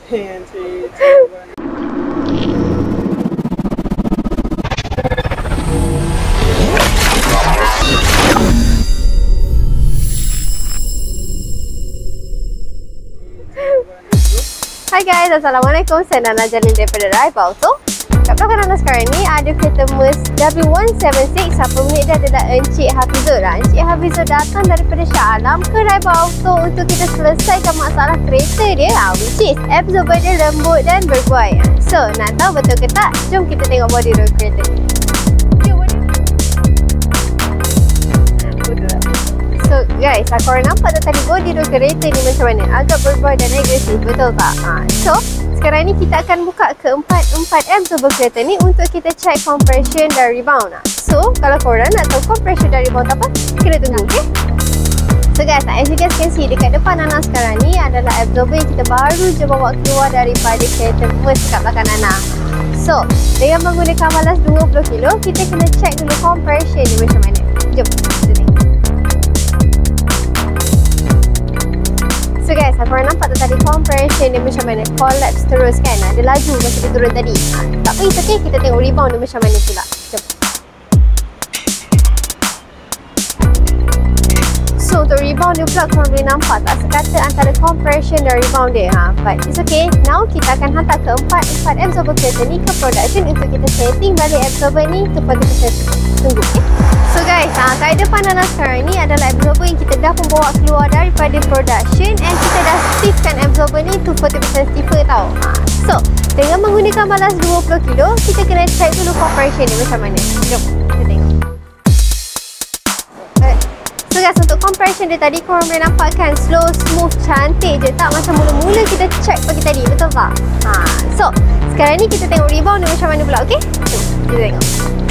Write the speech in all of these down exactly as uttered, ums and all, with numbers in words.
And three, two, one. Hai guys, Assalamualaikum. Saya Nana Jalil daripada Drive Auto. Kat belakang Nana sekarang ni ada kereta Merc W one seven six. Siapa minit dia adalah Encik Hafizul lah. Encik Hafizul datang daripada Shah Alam ke Drive Auto untuk kita selesaikan masalah kereta dia, ha, which is absorber dia lembut dan berbuai. So, nak tahu betul ke tak? Jom kita tengok body roll kereta ni. So guys, korang nampak tak tadi body roll kereta ni macam mana? Agak berbuai dan agresif, betul tak? Ha. So, sekarang ni kita akan buka keempat-empat absorber kereta ni untuk kita check compression dan rebound. So, kalau korang nak tahu compression dan rebound apa, kena tunggu, okay? So guys, as you guys can see, dekat depan Nana sekarang ni adalah absorber yang kita baru je bawa keluar daripada kereta Merc kat belakang Nana. So, dengan menggunakan balas dua puluh kilo, kita kena check dulu compression ni macam mana. Jom, kita tengok. So guys, korang nampak tak tadi compression dia macam mana? Collapse terus kan? Dia laju masa dia turun tadi. Ha, tak apa, it's okay. Kita tengok rebound dia macam mana pula. Jom. So untuk rebound dia pula korang boleh nampak tak sekata antara compression dan rebound dia. Ha, but it's okay. Now kita akan hantar ke empat-empat absorber kereta ni ke production untuk kita setting balik absorber ni tu pada kita tunggu, okay? So guys, ha, kat depan Nana sekarang ni adalah absorber yang kita dah pun bawa keluar daripada production, and kita dah stiffkan absorber ni to forty percent stiffer tau. Ha, so, dengan menggunakan balas dua puluh kilo, kita kena check dulu compression ni macam mana. Jom, kita tengok. Alright. So guys, untuk compression dia tadi korang boleh nampak kan, slow, smooth, cantik je, tak macam mula-mula kita check pagi tadi, betul tak? Ha, so, sekarang ni kita tengok rebound dia macam mana pula, okay? Jom, kita tengok.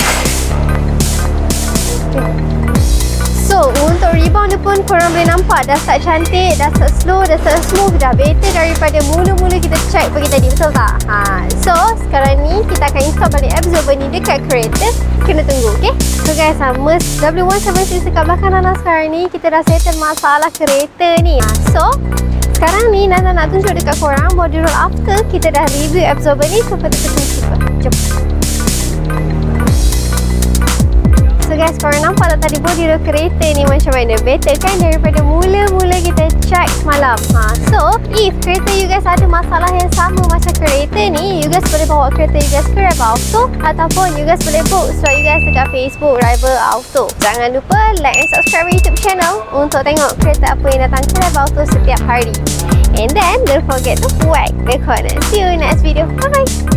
So, untuk rebound dia pun korang boleh nampak dah start cantik, dah start slow, dah start smooth, dah better daripada mula-mula kita check pagi tadi, betul tak? Ha, so, sekarang ni kita akan install balik absorber ni dekat kereta. Kena tunggu, okay? So guys, ha, Merc W one seven six dekat belakang Nana sekarang ni, kita dah settle masalah kereta ni. Ha, so, sekarang ni Nana nak tunjuk dekat korang body roll after kita dah review absorber ni seperti itu. Jom. So guys, korang nampak tak tadi body roll kereta ni macam mana? Better kan daripada mula-mula kita check semalam. Ha, so, if kereta you guys ada masalah yang sama macam kereta ni, you guys boleh bawa kereta you guys ke Drive Auto, ataupun you guys boleh book slot you guys dekat Facebook Drive Auto. Jangan lupa like and subscribe YouTube channel untuk tengok kereta apa yang datang ke Drive Auto setiap hari. And then, don't forget to whack the corner. See you in next video. Bye bye.